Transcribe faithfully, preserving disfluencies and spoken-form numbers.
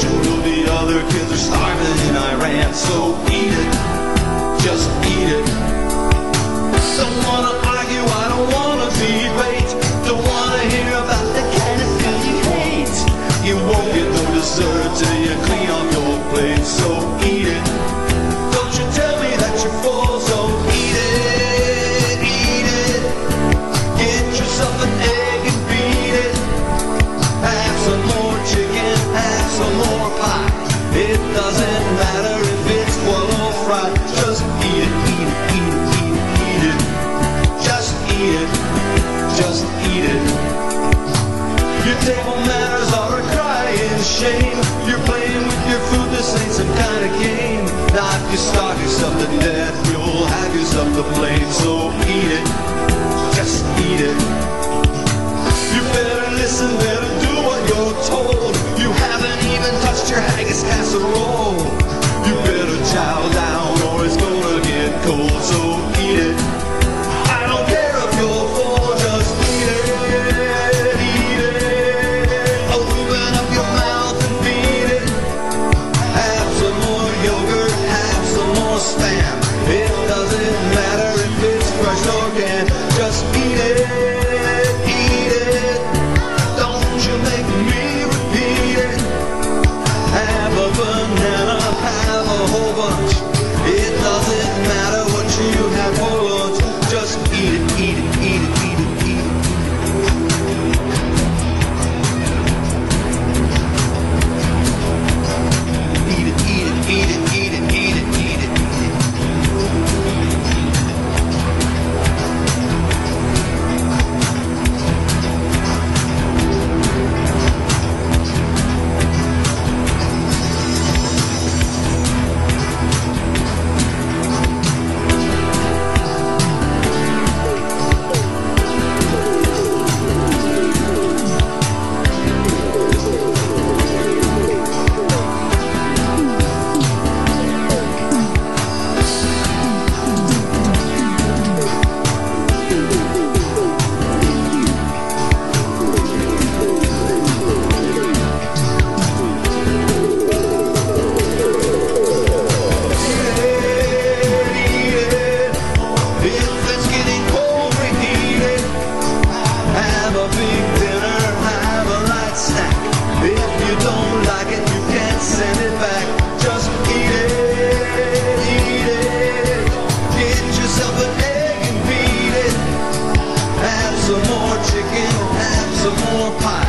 You know the other kids are starving in Iran, so eat it, just eat it. Don't wanna argue, I don't wanna debate. Don't wanna hear about the kind of food you hate. You won't get no dessert till you clean off your plate, so eat it. Don't you tell me that you're full, so eat it, eat it. Get yourself an egg and beat it. Have some more chicken, have some more pie. It doesn't matter if it's boiled or fried. Just eat it, eat it, eat it, eat it, eat it. Just eat it, just eat it. Your table manners are a crying shame. You're playing with your food, this ain't some kind of game. Now if you starve yourself to death, you'll have yourself to blame. So eat it, just eat it. You better listen, better do what you're told. You haven't even touched your haggis casserole. You better chow down or it's gonna get cold. So eat it. I don't care if you're full, just eat it, eat it. Open up your mouth and feed it. Have some more yogurt, have some more spam. It doesn't matter if it's fresh or canned. Just eat it, eat it. Don't you make me repeat it. Have a banana, have a whole bunch. It doesn't matter what you have for lunch. Just eat it, eat it, eat it, eat it, eat it. Eat it, eat it, eat it, eat it, eat it, eat it, eat it. Some more chicken, have some more pie.